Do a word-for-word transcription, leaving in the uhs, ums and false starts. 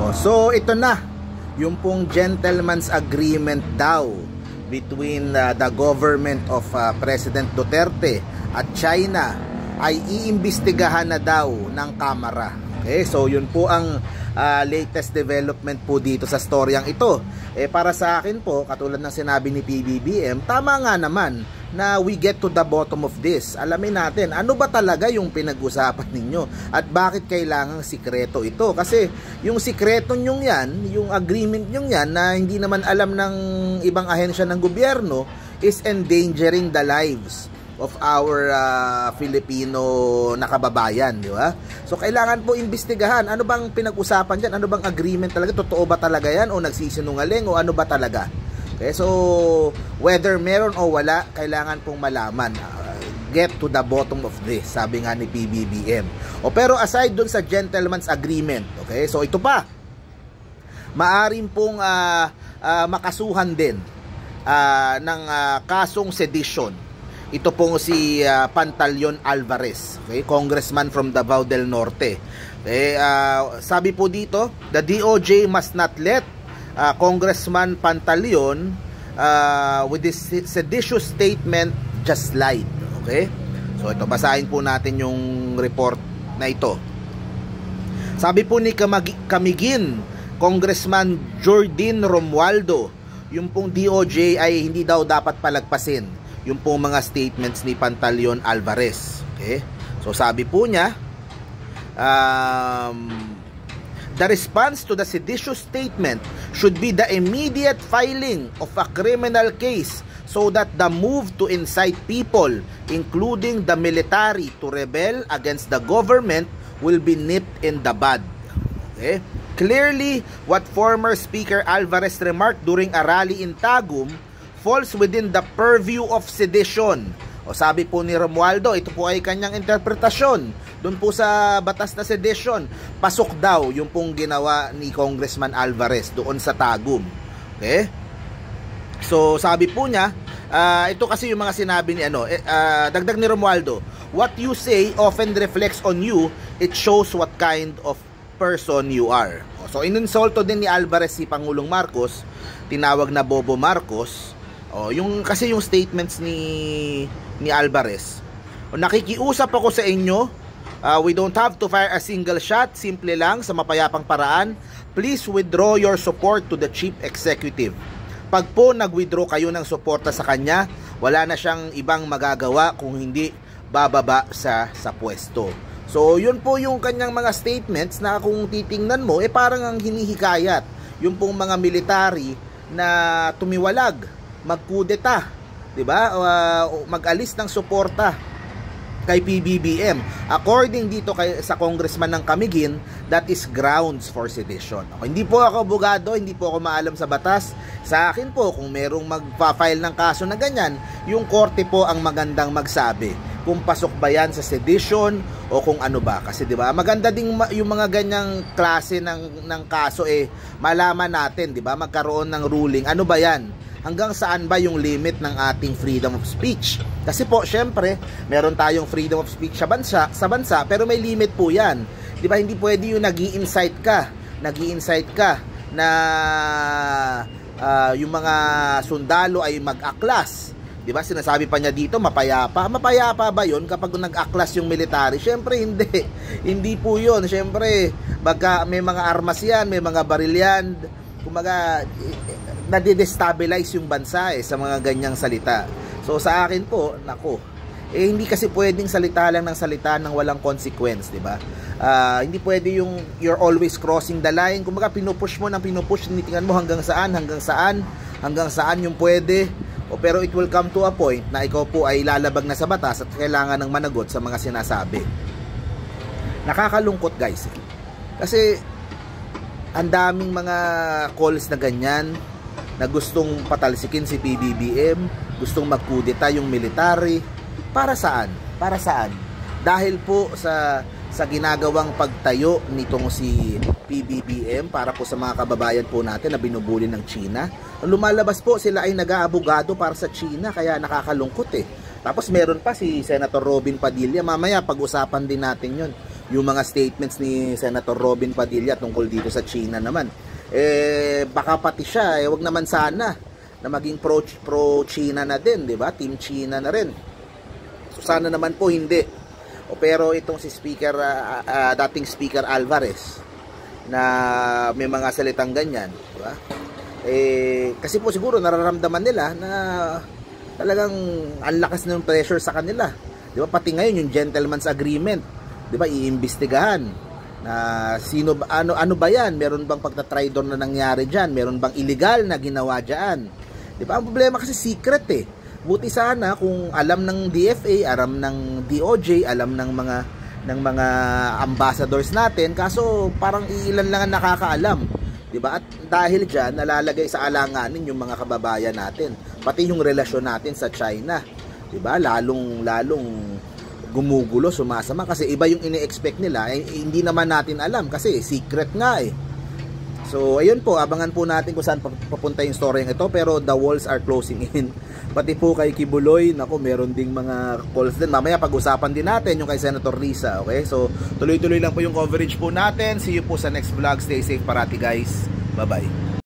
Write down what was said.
Oh, so ito na yung pong gentleman's agreement daw between uh, the government of uh, President Duterte at China ay iimbestigahan na daw ng Kamara. Okay, so yun po ang uh, latest development po dito sa storyang ito. Eh para sa akin po, katulad ng sinabi ni P B B M, tama nga naman na we get to the bottom of this. Alamin natin, ano ba talaga yung pinag-usapan ninyo at bakit kailangang sikreto ito? Kasi yung sikreto nyong yan, yung agreement nyong yan na hindi naman alam ng ibang ahensya ng gobyerno is endangering the lives of our uh, Filipino na kababayan, di ba? So kailangan po imbestigahan, ano bang pinag-usapan diyan? Ano bang agreement talaga? Totoo ba talaga yan o nagsisinungaling o ano ba talaga? Okay, so whether meron o wala, kailangan pong malaman. Uh, get to the bottom of this, sabi nga ni P B B M. O pero aside dun sa gentleman's agreement, okay? So ito pa. Maaring pong uh, uh, makasuhan din uh, ng uh, kasong sedition. Ito pong si uh, Pantaleon Alvarez, okay? Congressman from Davao del Norte. Okay, uh, sabi po dito, the D O J must not let uh, Congressman Pantaleon uh, with this seditious statement just slide. Okay? So ito, basahin po natin yung report na ito. Sabi po ni Kamag- Camiguin, Congressman Jordin Romualdo, yung pong D O J ay hindi daw dapat palagpasin yung pong mga statements ni Pantaleon Alvarez. Okay? So sabi po niya, um, the response to the seditious statement should be the immediate filing of a criminal case so that the move to incite people, including the military, to rebel against the government will be nipped in the bud. Okay? Clearly, what former Speaker Alvarez remarked during a rally in Tagum falls within the purview of sedition. O sabi po ni Romualdo, ito po ay kanyang interpretasyon. Doon po sa batas na sedition, pasok daw yung pong ginawa ni Congressman Alvarez doon sa Tagum. Okay? So sabi po niya, uh, ito kasi yung mga sinabi ni ano, uh, dagdag ni Romualdo, what you say often reflects on you, it shows what kind of person you are. So ininsulto din ni Alvarez si Pangulong Marcos, tinawag na Bobo Marcos. Oh, yung kasi yung statements ni ni Alvarez. O, nakikiusap ako sa inyo. Uh, we don't have to fire a single shot, simple lang sa mapayapang paraan. Please withdraw your support to the chief executive. Pag po nag-withdraw kayo ng suporta sa kanya, wala na siyang ibang magagawa kung hindi bababa sa sa pwesto. So, yun po yung kanyang mga statements na kung titingnan mo, eh parang ang hinihikayat yung pong mga military na tumiwalag, magkudeta, 'di ba? Uh, mag-alis ng suporta kay P B B M. According dito kay sa congressman ng Camiguin, that is grounds for sedition. Okay, hindi po ako abogado, hindi po ako maalam sa batas. Sa akin po, kung merong magpa-file ng kaso na ganyan, yung korte po ang magandang magsabi kung pasok ba yan sa sedition o kung ano ba. Kasi 'di ba, maganda ding yung mga ganyang klase ng ng kaso eh malaman natin, 'di ba? Magkaroon ng ruling. Ano ba yan? Hanggang saan ba yung limit ng ating freedom of speech? Kasi po, syempre, meron tayong freedom of speech sa bansa, sa bansa, pero may limit po yan. Di ba, hindi pwede yung nag-i-incite ka, nag-i-incite ka na uh, yung mga sundalo ay mag-aklas. Di ba, sinasabi pa niya dito, mapayapa. Mapayapa ba yun kapag nag-aklas yung military? Syempre, hindi. Hindi po yun. Syempre, baga may mga armas yan, may mga baril yan. Kumaga, nade-destabilize yung bansa eh sa mga ganyang salita. So sa akin po, nako, eh hindi kasi pwedeng salita lang ng salita nang walang consequence, di ba? Uh, hindi pwede yung you're always crossing the line. Kumbaga pinupush mo nang pinupush, tinitingnan mo hanggang saan, hanggang saan, hanggang saan yung pwede. O pero it will come to a point na ikaw po ay lalabag na sa batas at kailangan ng managot sa mga sinasabi. Nakakalungkot guys. Eh. Kasi ang daming mga calls na ganyan na gustong patalsikin si P B B M, gustong magkudeta yung military. Para saan? Para saan? Dahil po sa sa ginagawang pagtayo nitong si P B B M para po sa mga kababayan po natin na binubuli ng China. Lumalabas po sila ay nag-aabogado para sa China, kaya nakakalungkot eh. Tapos meron pa si Senator Robin Padilla, mamaya pag-usapan din natin yun. yung mga statements ni Senator Robin Padilla tungkol dito sa China naman. Eh, baka pati siya, eh, wag naman sana na maging pro, pro China na din, di ba? Team China na rin. So, sana naman po hindi. O, pero itong si Speaker, uh, uh, dating Speaker Alvarez, na may mga salitang ganyan, di ba? Eh, kasi po siguro nararamdaman nila na talagang ang lakas ng pressure sa kanila. Di ba? Pati ngayon yung gentleman's agreement, di ba? Iimbestigahan na sino ba, ano ano ba 'yan? Meron bang pagta-traitor na nangyari diyan? Meron bang illegal na ginawa diyan? Di ba? Ang problema kasi secret eh. Buti sana kung alam ng D F A, alam ng D O J, alam ng mga ng mga ambassadors natin, kaso parang iilan lang ang nakakaalam. Diba? At dahil dyan, nalalagay sa alanganin yung mga kababayan natin. Pati yung relasyon natin sa China. Diba? Lalong, lalong gumugulo, sumasama. Kasi iba yung ini-expect nila. Eh, hindi naman natin alam kasi secret nga eh. So, ayun po. Abangan po natin kung saan papunta yung story ito. Pero the walls are closing in. Pati po kay Kibuloy, naku, meron ding mga calls din. Mamaya pag-usapan din natin yung kay Senator Risa. Okay? So, tuloy-tuloy lang po yung coverage po natin. See you po sa next vlog. Stay safe parati guys. Bye-bye.